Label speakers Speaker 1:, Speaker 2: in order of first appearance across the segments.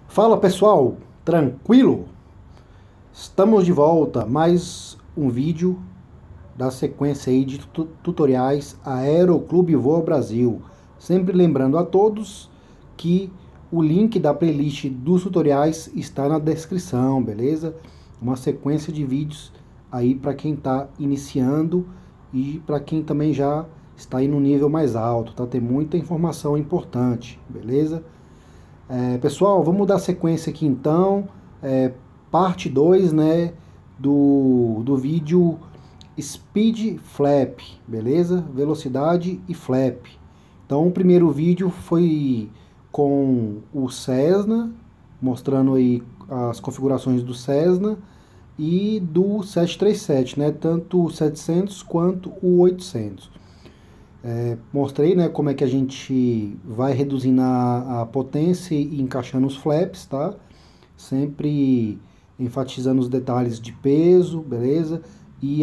Speaker 1: Fala pessoal, tranquilo? Estamos de volta, mais um vídeo da sequência aí de tutoriais Aeroclube Voa Brasil. Sempre lembrando a todos que o link da playlist dos tutoriais está na descrição, beleza? Uma sequência de vídeos aí para quem está iniciando e para quem também já está aí no nível mais alto, tá? Tem muita informação importante, beleza? Pessoal, vamos dar sequência aqui então, parte 2, né, do vídeo Speed Flap, beleza? Velocidade e flap. Então o primeiro vídeo foi com o Cessna, mostrando aí as configurações do Cessna e do 737, né, tanto o 700 quanto o 800. Mostrei, né, como é que a gente vai reduzindo a potência e encaixando os flaps, tá? Sempre enfatizando os detalhes de peso, beleza? E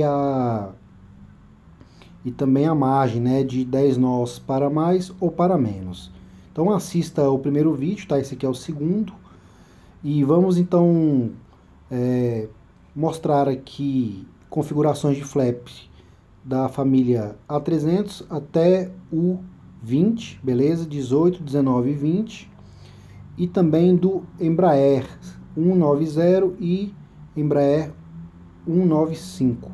Speaker 1: também a margem, né, de 10 nós para mais ou para menos. Então assista o primeiro vídeo, tá? Esse aqui é o segundo. E vamos então mostrar aqui configurações de flaps da família A300 até o 20, beleza? 18, 19 e 20. E também do Embraer 190 e Embraer 195.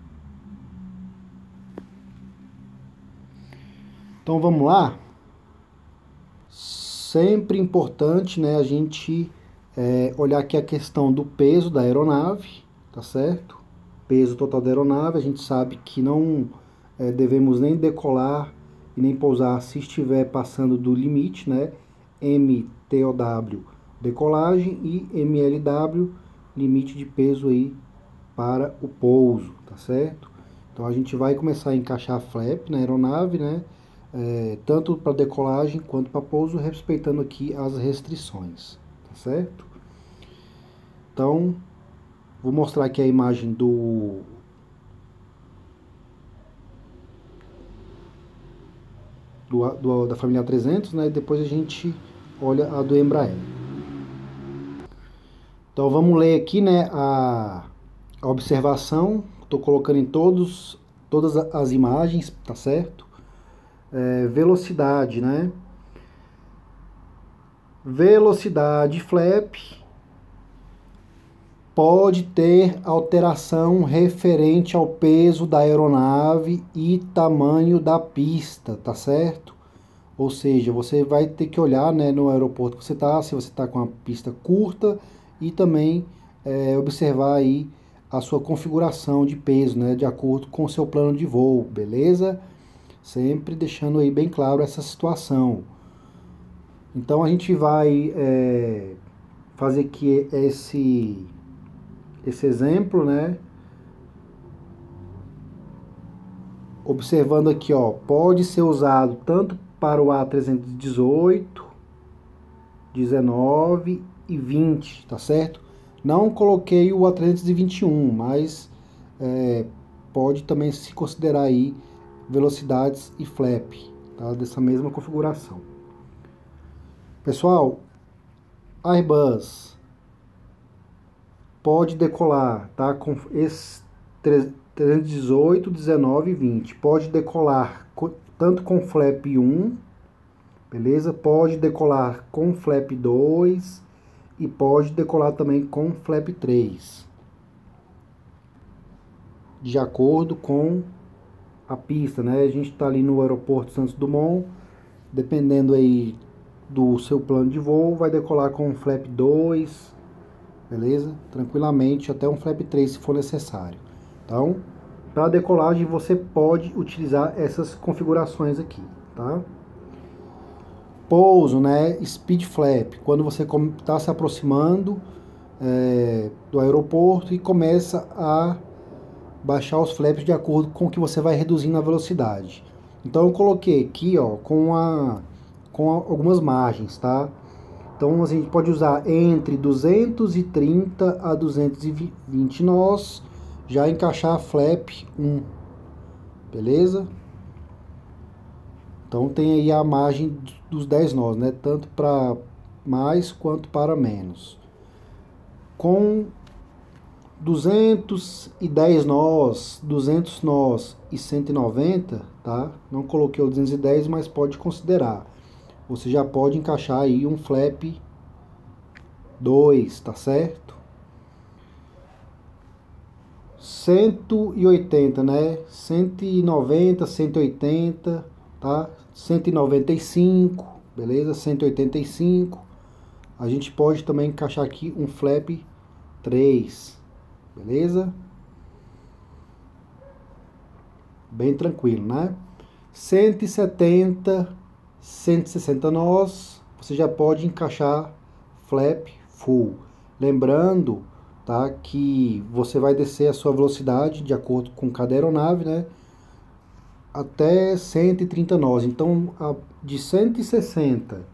Speaker 1: Então vamos lá. Sempre importante, né, a gente olhar aqui a questão do peso da aeronave, tá certo? Peso total da aeronave, a gente sabe que não devemos nem decolar e nem pousar se estiver passando do limite, né? MTOW, decolagem, e MLW, limite de peso aí para o pouso, tá certo? Então a gente vai começar a encaixar flap na aeronave, né? Tanto para decolagem quanto para pouso, respeitando aqui as restrições, tá certo? Então, vou mostrar aqui a imagem da família A300, né? E depois a gente olha a do Embraer. Então vamos ler aqui, né, a observação. Estou colocando em todas as imagens, tá certo? Velocidade, né? Velocidade flap pode ter alteração referente ao peso da aeronave e tamanho da pista, tá certo? Ou seja, você vai ter que olhar, né, no aeroporto que você está, se você está com uma pista curta, e também observar aí a sua configuração de peso, né, de acordo com o seu plano de voo, beleza? Sempre deixando aí bem claro essa situação. Então a gente vai fazer aqui esse exemplo, né? Observando aqui, ó, pode ser usado tanto para o A318, 19 e 20, tá certo? Não coloquei o A321, mas pode também se considerar aí velocidades e flap, tá? Dessa mesma configuração. Pessoal, Airbus pode decolar, tá? Com esse 318, 19 e 20. Pode decolar tanto com flap 1, beleza? Pode decolar com flap 2 e pode decolar também com flap 3. De acordo com a pista, né? A gente está ali no aeroporto Santos Dumont, dependendo aí do seu plano de voo, vai decolar com flap 2, beleza? Tranquilamente, até um flap 3 se for necessário. Então, para decolagem você pode utilizar essas configurações aqui, tá? Pouso, né? Speed flap, quando você está se aproximando do aeroporto e começa a baixar os flaps de acordo com o que você vai reduzindo a velocidade. Então eu coloquei aqui, ó, com algumas margens, tá? Então a gente pode usar entre 230 a 220 nós, já encaixar flap 1, beleza? Então tem aí a margem dos 10 nós, né? Tanto para mais quanto para menos. Com 210 nós, 200 nós e 190, tá? Não coloquei o 210, mas pode considerar. Você já pode encaixar aí um flap 2, tá certo? 180, né? 190, 180, tá? 195, beleza? 185. A gente pode também encaixar aqui um flap 3, beleza? Bem tranquilo, né? 170, 160 nós, você já pode encaixar flap full. Lembrando, tá, que você vai descer a sua velocidade de acordo com cada aeronave, né? Até 130 nós. Então, de 160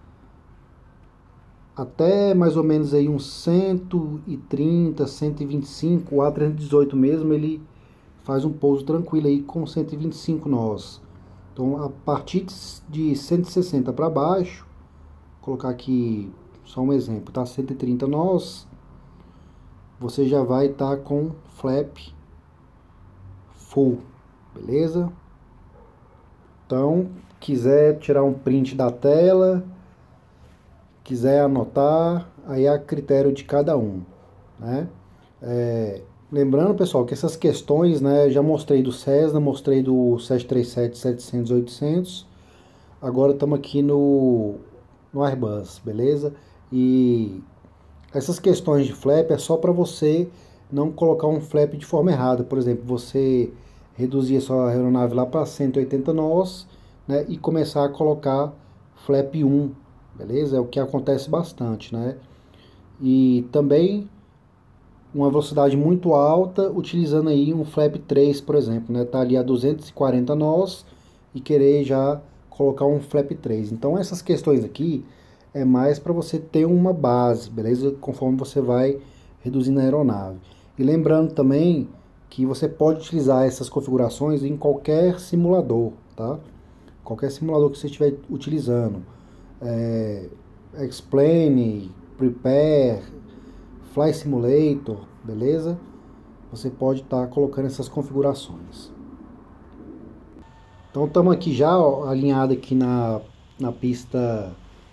Speaker 1: até mais ou menos aí uns 130, 125, o A318 mesmo, ele faz um pouso tranquilo aí com 125 nós. Então, a partir de 160 para baixo, vou colocar aqui só um exemplo, tá? 130 nós, você já vai estar com flap full, beleza? Então, quiser tirar um print da tela, quiser anotar, aí é a critério de cada um, né? Lembrando, pessoal, que essas questões, né, já mostrei do Cessna, mostrei do 737, 700, 800, agora estamos aqui no Airbus, beleza? E essas questões de flap é só para você não colocar um flap de forma errada. Por exemplo, você reduzir a sua aeronave lá para 180 nós, né, e começar a colocar flap 1, beleza? É o que acontece bastante, né? E também uma velocidade muito alta, utilizando aí um flap 3, por exemplo, né? Tá ali a 240 nós e querer já colocar um flap 3. Então essas questões aqui é mais para você ter uma base, beleza? Conforme você vai reduzindo a aeronave. E lembrando também que você pode utilizar essas configurações em qualquer simulador, tá? Qualquer simulador que você estiver utilizando. Explain, Prepare, Fly Simulator, beleza? Você pode estar colocando essas configurações. Então estamos aqui já, ó, alinhado aqui na pista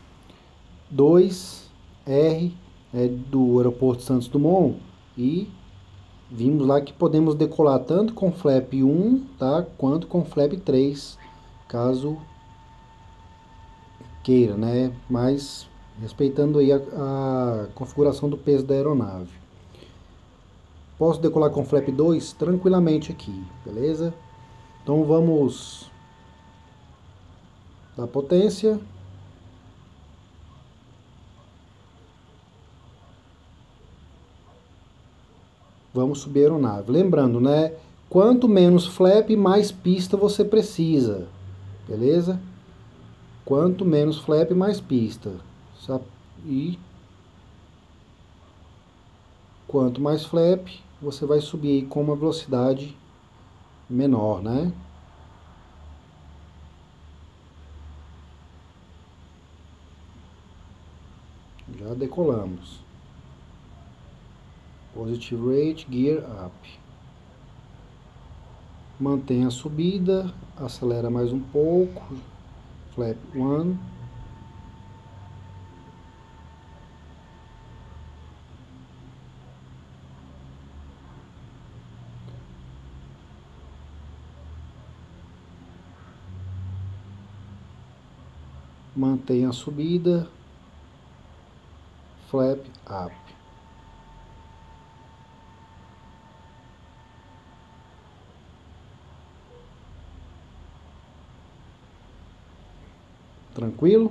Speaker 1: 2R, do aeroporto Santos Dumont, e vimos lá que podemos decolar tanto com flap 1, tá, quanto com flap 3, caso queira, né? Mas respeitando aí a configuração do peso da aeronave. Posso decolar com flap 2 tranquilamente aqui, beleza? Então vamos dar potência. Vamos subir a aeronave. Lembrando, né? Quanto menos flap, mais pista você precisa, beleza? Quanto menos flap, mais pista. E quanto mais flap, você vai subir com uma velocidade menor, né? Já decolamos. Positive rate, gear up. Mantém a subida, acelera mais um pouco. Flap 1. Mantém a subida. Flap up. Tranquilo?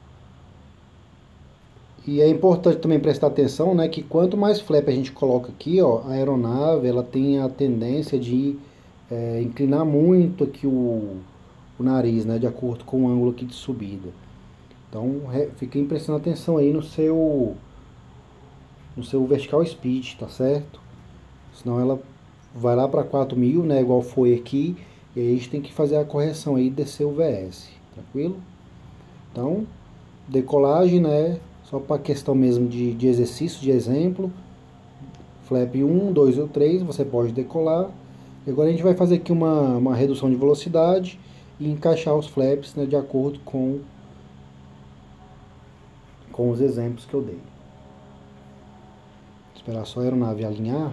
Speaker 1: E é importante também prestar atenção, né, que quanto mais flap a gente coloca aqui, ó, a aeronave ela tem a tendência de inclinar muito aqui o nariz, né, de acordo com o ângulo aqui de subida. Então fiquem prestando atenção aí no seu vertical speed, tá certo? Senão ela vai lá para 4.000, né, igual foi aqui, e aí a gente tem que fazer a correção aí e descer o VS, tranquilo? Então, decolagem, né, Só para questão mesmo de exercício, de exemplo. Flap 1, 2 ou 3, você pode decolar. E agora a gente vai fazer aqui uma redução de velocidade e encaixar os flaps, né, de acordo com os exemplos que eu dei. Esperar só a aeronave alinhar.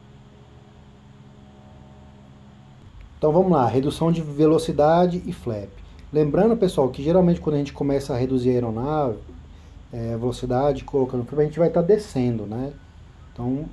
Speaker 1: Então vamos lá, redução de velocidade e flap. Lembrando, pessoal, que geralmente quando a gente começa a reduzir a aeronave, a velocidade, colocando flap, a gente vai estar descendo, né? Então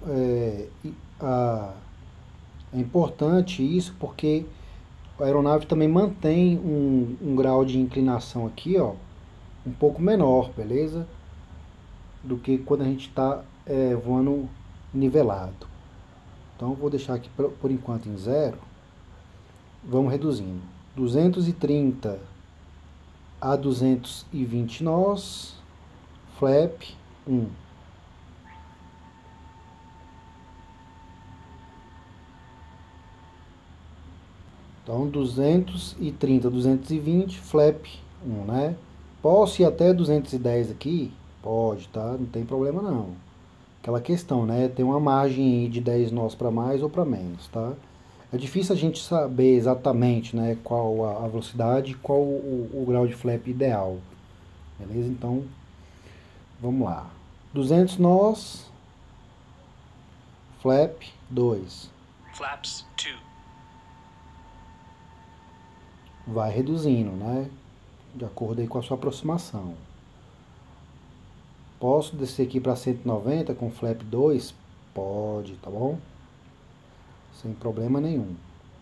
Speaker 1: é importante isso porque a aeronave também mantém um grau de inclinação aqui, ó, um pouco menor, beleza? Do que quando a gente está voando nivelado. Então eu vou deixar aqui por enquanto em 0. Vamos reduzindo. 230 a 220 nós, flap 1. Então 230, 220, flap 1, né? Posso ir até 210 aqui? Pode, tá? Não tem problema não. Aquela questão, né? Tem uma margem de 10 nós para mais ou para menos, tá? É difícil a gente saber exatamente, né, qual a velocidade, qual o grau de flap ideal. Beleza? Então, vamos lá. 200 nós, flap 2.
Speaker 2: Flaps 2.
Speaker 1: Vai reduzindo, né? De acordo aí com a sua aproximação. Posso descer aqui para 190 com flap 2? Pode, tá bom? Sem problema nenhum.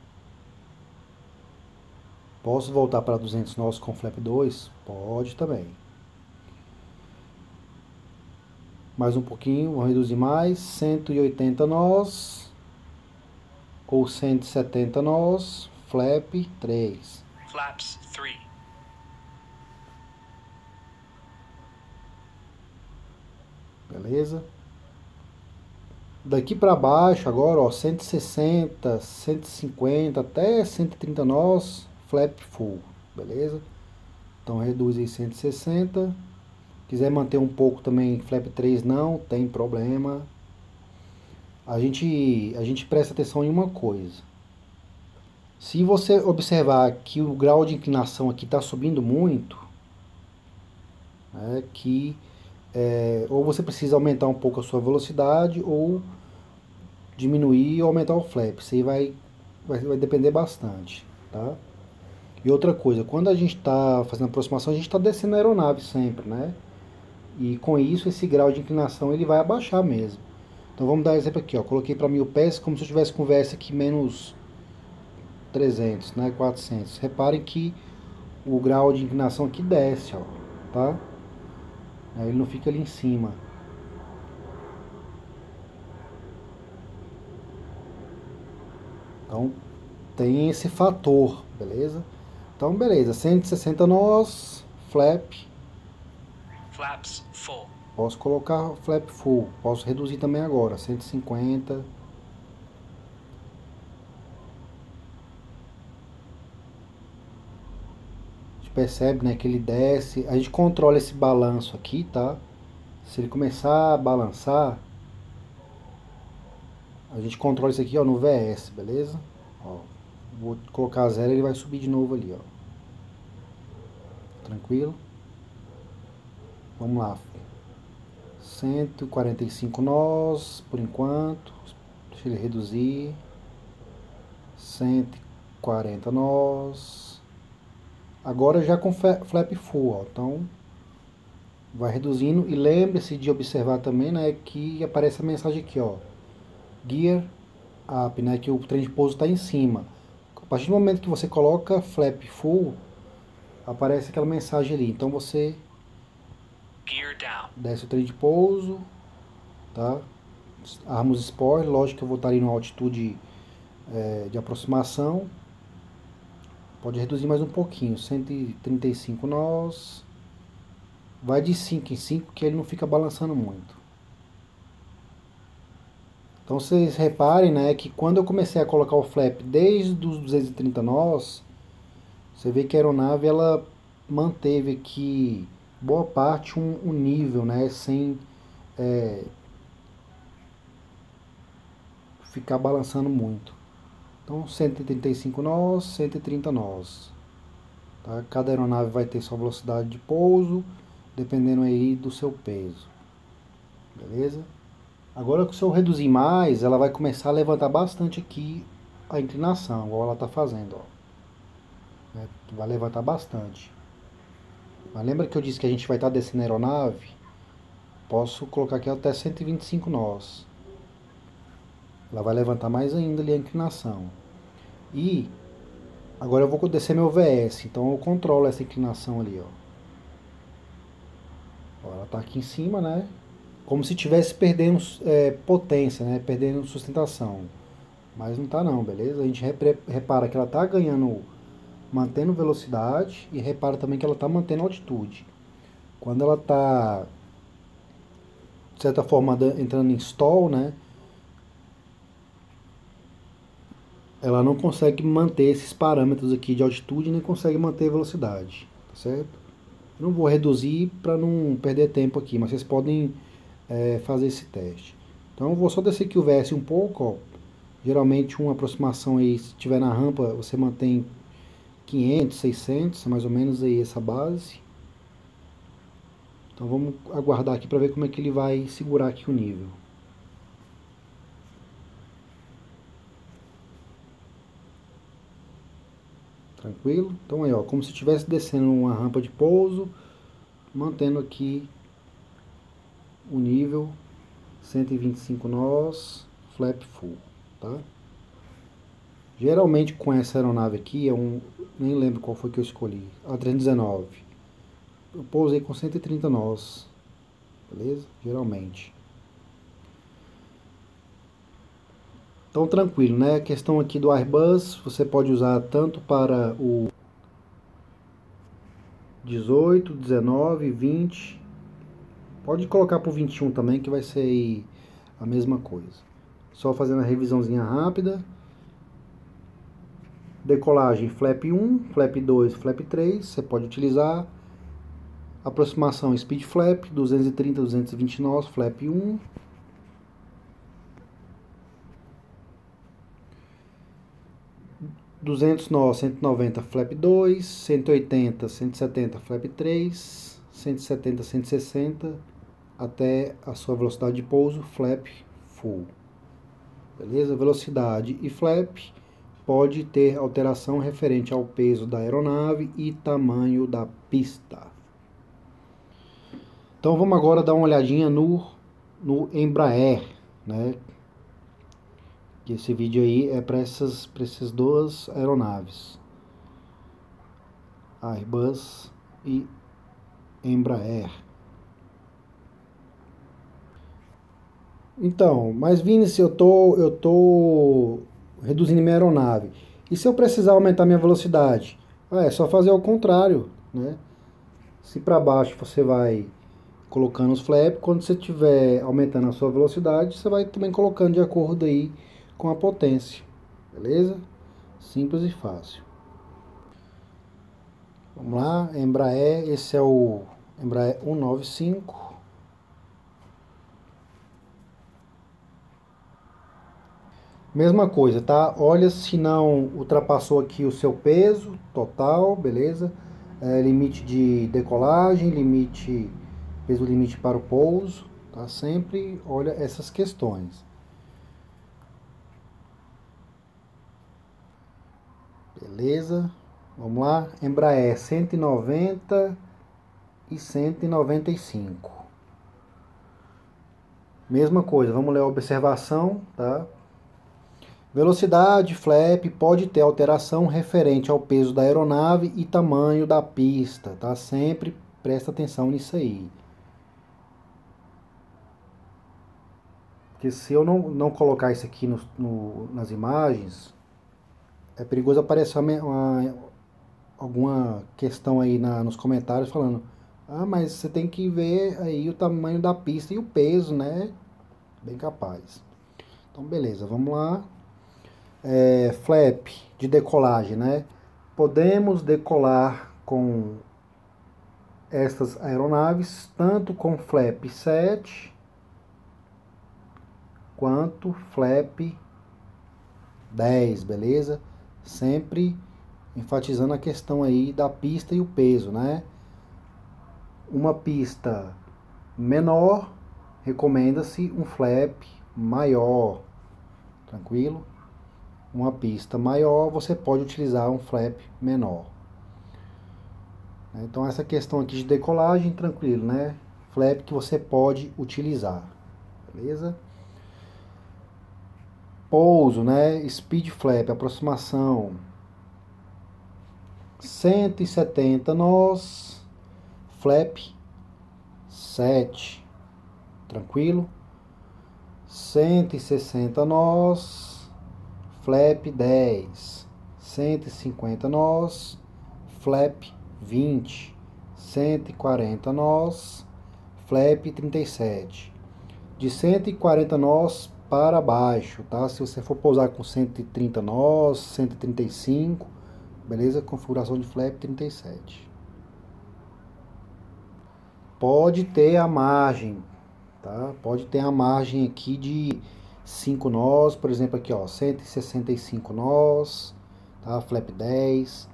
Speaker 1: Posso voltar para 200 nós com flap 2? Pode também. Mais um pouquinho, vou reduzir mais. 180 nós. Ou 170 nós. Flap 3.
Speaker 2: Flaps 3.
Speaker 1: Beleza? Daqui para baixo agora, ó, 160, 150 até 130 nós, flap full, beleza? Então reduz aí 160. Quiser manter um pouco também flap 3 não tem problema. A gente presta atenção em uma coisa. Se você observar que o grau de inclinação aqui está subindo muito, ou você precisa aumentar um pouco a sua velocidade ou diminuir ou aumentar o flap. Isso aí vai depender bastante, tá? E outra coisa, quando a gente está fazendo aproximação, a gente está descendo a aeronave sempre, né? E com isso, esse grau de inclinação ele vai abaixar mesmo. Então vamos dar um exemplo aqui, ó. Coloquei para 1000 pés como se eu tivesse com VS aqui menos 300, né? 400. Reparem que o grau de inclinação aqui desce, ó, tá? Aí ele não fica ali em cima. Então tem esse fator, beleza? Então beleza, 160 nós, flap.
Speaker 2: Flaps full.
Speaker 1: Posso colocar flap full, posso reduzir também agora, 150. A gente percebe, né, que ele desce, a gente controla esse balanço aqui, tá? Se ele começar a balançar, a gente controla isso aqui, ó, no VS, beleza? Ó, vou colocar 0 e ele vai subir de novo ali, ó. Tranquilo? Vamos lá. 145 nós, por enquanto. Deixa ele reduzir. 140 nós. Agora já com flap full, ó. Então, vai reduzindo. E lembre-se de observar também, né, que aparece a mensagem aqui, ó. Gear up, né, que o trem de pouso está em cima. A partir do momento que você coloca flap full, aparece aquela mensagem ali. Então você
Speaker 2: Gear down.
Speaker 1: desce o trem de pouso, tá? Arma os spoilers, lógico que eu vou estar ali numa altitude de aproximação. Pode reduzir mais um pouquinho, 135 nós. Vai de 5 em 5 que ele não fica balançando muito. Então vocês reparem, né, que quando eu comecei a colocar o flap desde os 230 nós, você vê que a aeronave ela manteve aqui boa parte um nível, né, sem ficar balançando muito. Então 135 nós, 130 nós. Tá? Cada aeronave vai ter sua velocidade de pouso, dependendo aí do seu peso. Beleza? Agora, se eu reduzir mais, ela vai começar a levantar bastante aqui a inclinação, igual ela está fazendo. Ó. Vai levantar bastante. Mas lembra que eu disse que a gente vai estar descendo a aeronave? Posso colocar aqui até 125 nós. Ela vai levantar mais ainda ali a inclinação. E agora eu vou descer meu VS, então eu controlo essa inclinação ali, ó. Ela está aqui em cima, né? Como se estivesse perdendo potência, né? Perdendo sustentação. Mas não está não, beleza? A gente repara que ela está ganhando, mantendo velocidade, e repara também que ela está mantendo altitude. Quando ela está, de certa forma, entrando em stall, né? Ela não consegue manter esses parâmetros aqui de altitude, nem consegue manter velocidade, tá certo? Eu não vou reduzir para não perder tempo aqui, mas vocês podem fazer esse teste. Então eu vou só descer aqui o VS um pouco, ó. Geralmente uma aproximação aí, se tiver na rampa, você mantém 500, 600, mais ou menos aí essa base. Então vamos aguardar aqui para ver como é que ele vai segurar aqui o nível. Tranquilo? Então aí, ó, como se estivesse descendo uma rampa de pouso, mantendo aqui o nível 125 nós, flap full, tá? Geralmente com essa aeronave aqui, nem lembro qual foi que eu escolhi, a 319. Eu pousei com 130 nós, beleza? Geralmente. Então tranquilo, né? A questão aqui do Airbus, você pode usar tanto para o 18, 19, 20. Pode colocar para o 21 também, que vai ser a mesma coisa. Só fazendo a revisãozinha rápida. Decolagem flap 1, flap 2, flap 3, você pode utilizar. Aproximação speed flap, 230, 220 nós, flap 1. ...200 nós, 190, flap 2... ...180, 170, flap 3... ...170, 160... ...até a sua velocidade de pouso, flap full. Beleza? Velocidade e flap pode ter alteração referente ao peso da aeronave e tamanho da pista. Então vamos agora dar uma olhadinha no Embraer, né? Que esse vídeo aí é para essas duas aeronaves, Airbus e Embraer. Então, mas Vinícius, eu tô reduzindo minha aeronave. E se eu precisar aumentar minha velocidade? É só fazer o contrário, né? Se para baixo você vai colocando os flaps, quando você estiver aumentando a sua velocidade, você vai também colocando de acordo aí com a potência, beleza? Simples e fácil. Vamos lá, Embraer, esse é o Embraer 195. Mesma coisa, tá? Olha se não ultrapassou aqui o seu peso total, beleza? Limite de decolagem, peso limite para o pouso, tá? Sempre olha essas questões. Beleza? Vamos lá, Embraer 190 e 195. Mesma coisa, vamos ler a observação, tá? Velocidade, flap, pode ter alteração referente ao peso da aeronave e tamanho da pista, tá? Sempre presta atenção nisso aí. Porque se eu não colocar isso aqui nas imagens, é perigoso aparecer alguma questão aí nos comentários falando: ah, mas você tem que ver aí o tamanho da pista e o peso, né? Bem capaz. Então, beleza, vamos lá. Flap de decolagem, né? Podemos decolar com essas aeronaves tanto com flap 7 quanto flap 10, beleza? Sempre enfatizando a questão aí da pista e o peso, né? Uma pista menor, recomenda-se um flap maior, tranquilo? Uma pista maior, você pode utilizar um flap menor. Então essa questão aqui de decolagem, tranquilo, né? Flap que você pode utilizar, beleza? Pouso, né? Speed flap, aproximação 170 nós, flap 7, tranquilo? 160 nós, flap 10, 150 nós, flap 20, 140 nós, flap 37. De 140 nós para baixo, tá? Se você for pousar com 130 nós, 135, beleza? Configuração de flap 37. Pode ter a margem, tá? Pode ter a margem aqui de 5 nós, por exemplo aqui, ó, 165 nós, tá? Flap 10,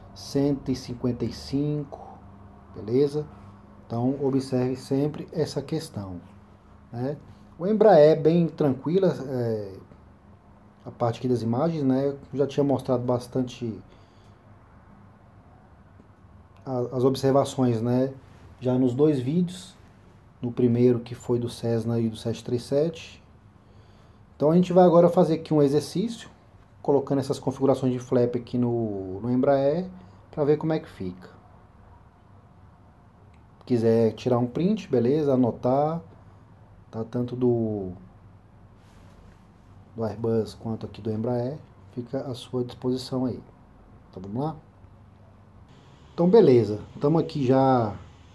Speaker 1: 155, beleza? Então observe sempre essa questão, né? O Embraer é bem tranquila, a parte aqui das imagens, né? Eu já tinha mostrado bastante as observações, né? Já nos dois vídeos, no primeiro que foi do Cessna e do 737. Então a gente vai agora fazer aqui um exercício, colocando essas configurações de flap aqui no Embraer, para ver como é que fica. Se quiser tirar um print, beleza, anotar, tá? Tanto do Airbus quanto aqui do Embraer, fica à sua disposição aí. Então vamos lá? Então beleza, estamos aqui já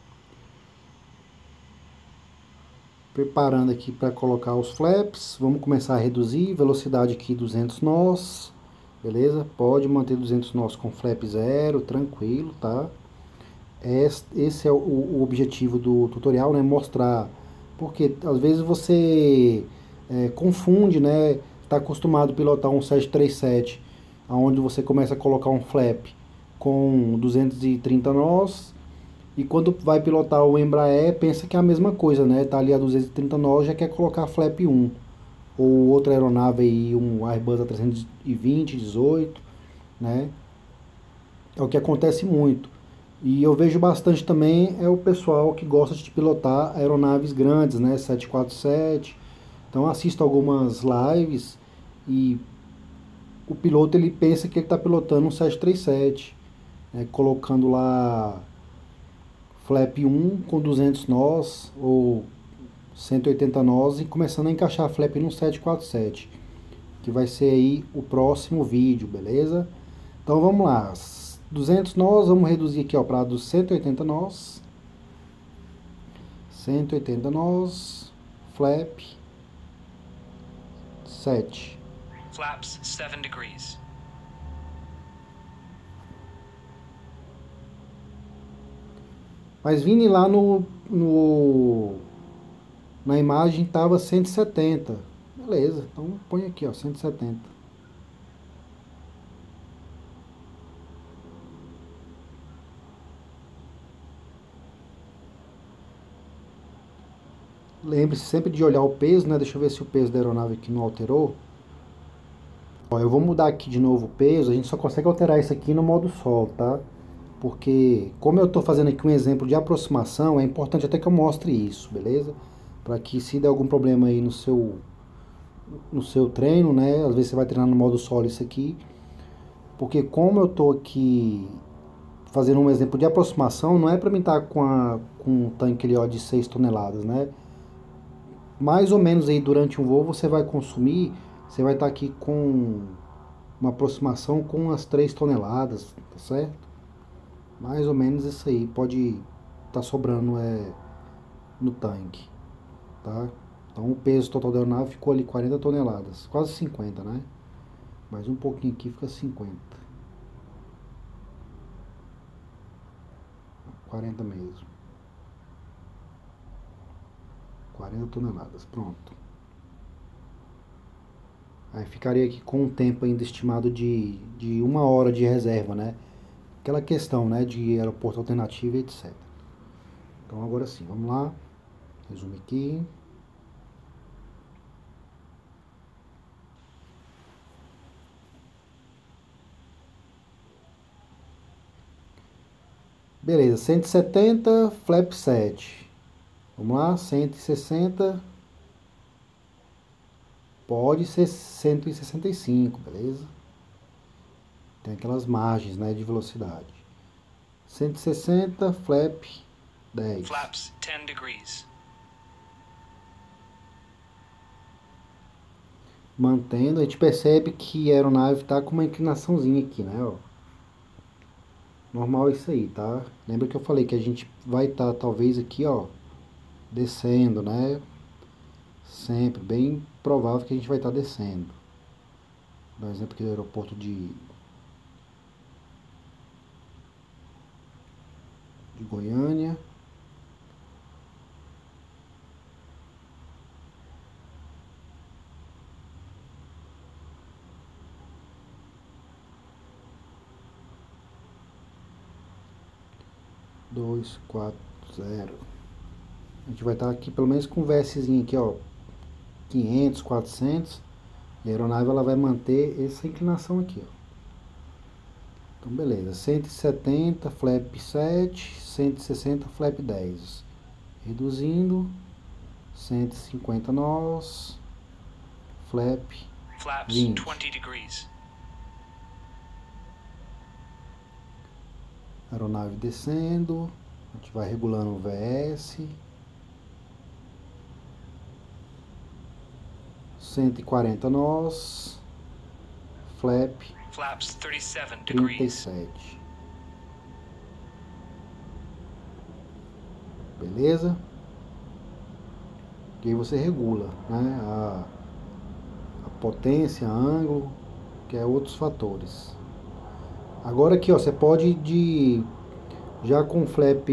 Speaker 1: preparando aqui para colocar os flaps. Vamos começar a reduzir, velocidade aqui 200 nós, beleza? Pode manter 200 nós com flap 0, tranquilo, tá? Esse é o objetivo do tutorial, né? Mostrar, porque às vezes você confunde, né? Está acostumado a pilotar um 737, onde você começa a colocar um flap com 230 nós, e quando vai pilotar o Embraer, pensa que é a mesma coisa, né? Tá ali a 230 nós, já quer colocar flap 1. Ou outra aeronave aí, um Airbus A320, 18, né? É o que acontece muito. E eu vejo bastante também o pessoal que gosta de pilotar aeronaves grandes, né? 747. Então assisto algumas lives e o piloto ele pensa que ele está pilotando um 737, né? Colocando lá flap 1 com 200 nós ou 180 nós e começando a encaixar flap no 747, que vai ser aí o próximo vídeo, beleza? Então vamos lá, 200 nós, vamos reduzir aqui para 180 nós, 180 nós, flap 7.
Speaker 2: Flaps 7 degrees.
Speaker 1: Mas vindo lá na imagem tava 170. Beleza, então põe aqui, ó, 170. Lembre-se sempre de olhar o peso, né? Deixa eu ver se o peso da aeronave aqui não alterou. Ó, eu vou mudar aqui de novo o peso, a gente só consegue alterar isso aqui no modo solo, tá? Porque, como eu estou fazendo aqui um exemplo de aproximação, é importante até que eu mostre isso, beleza? Para que se der algum problema aí no seu treino, né? Às vezes você vai treinar no modo solo isso aqui. Porque como eu estou aqui fazendo um exemplo de aproximação, não é para mim estar com um tanque ali, ó, de 6 toneladas, né? Mais ou menos aí durante um voo você vai consumir, você vai estar aqui com uma aproximação com umas 3 toneladas, tá certo? Mais ou menos isso aí, pode estar sobrando no tanque, tá? Então o peso total da aeronave ficou ali 40 toneladas, quase 50, né? Mais um pouquinho aqui fica 50. 40 mesmo. 40 toneladas, pronto. Aí ficaria aqui com um tempo ainda estimado de 1 hora de reserva, né? Aquela questão, né, de aeroporto alternativo, etc. Então agora sim, vamos lá. Resumo aqui. Beleza, 170, flap 7. Vamos lá, 160. Pode ser 165, beleza? Tem aquelas margens, né, de velocidade. 160, flap 10.
Speaker 2: Flaps 10 degrees.
Speaker 1: Mantendo, a gente percebe que a aeronave está com uma inclinaçãozinha aqui, né? Ó. Normal isso aí, tá? Lembra que eu falei que a gente vai estar talvez aqui, ó, descendo, né? Sempre, bem provável que a gente vai estar descendo. Vou dar um exemplo aqui do aeroporto de Goiânia. Dois, 4, 0. A gente vai estar aqui pelo menos com um VSzinho aqui, ó, 500, 400. E a aeronave ela vai manter essa inclinação aqui, ó. Então beleza, 170, flap 7, 160, flap 10. Reduzindo, 150 nós, flap
Speaker 2: Flaps
Speaker 1: 20.
Speaker 2: 20 degrees.
Speaker 1: Aeronave descendo, a gente vai regulando o VS. 140 nós, flap
Speaker 2: Flaps 37 degrees.
Speaker 1: 37. Beleza? E aí você regula, né, a potência, ângulo, que é outros fatores. Agora aqui, ó, você pode já com flap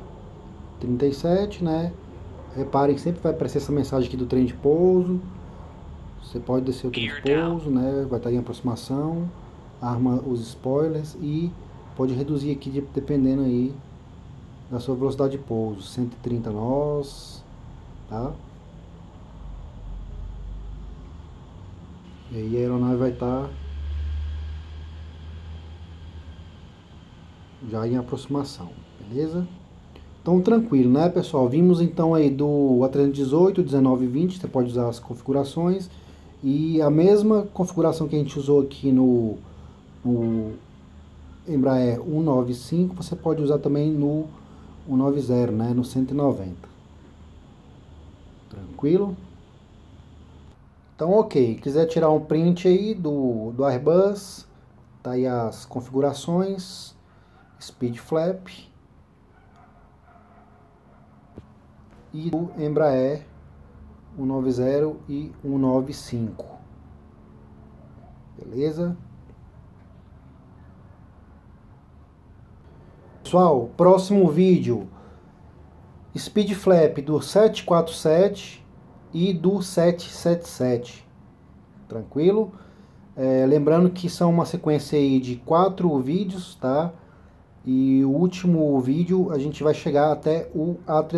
Speaker 1: 37, né? Reparem que sempre vai aparecer essa mensagem aqui do trem de pouso. Você pode descer o trem de pouso, né? Vai estar em aproximação, arma os spoilers e pode reduzir aqui dependendo aí da sua velocidade de pouso, 130 nós, tá? E aí a aeronave vai estar já em aproximação, beleza? Então tranquilo, né, pessoal? Vimos então aí do A318, 19 e 20, você pode usar as configurações e a mesma configuração que a gente usou aqui no Embraer 195, você pode usar também no 190, né, no 190. Tranquilo? Então, ok, quiser tirar um print aí do Airbus, tá aí as configurações, speed flap e do Embraer 190 e 195. Beleza? Pessoal, próximo vídeo, speed flap do 747 e do 777. Tranquilo? Lembrando que são uma sequência aí de 4 vídeos, tá? E o último vídeo a gente vai chegar até o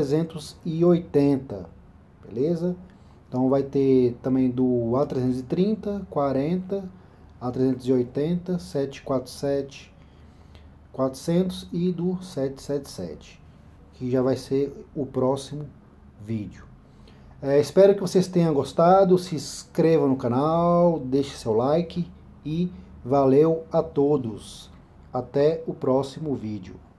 Speaker 1: A380, beleza? Então vai ter também do A330, 40, A380, 747, 400 e do 777, que já vai ser o próximo vídeo. Espero que vocês tenham gostado, se inscreva no canal, deixe seu like e valeu a todos. Até o próximo vídeo.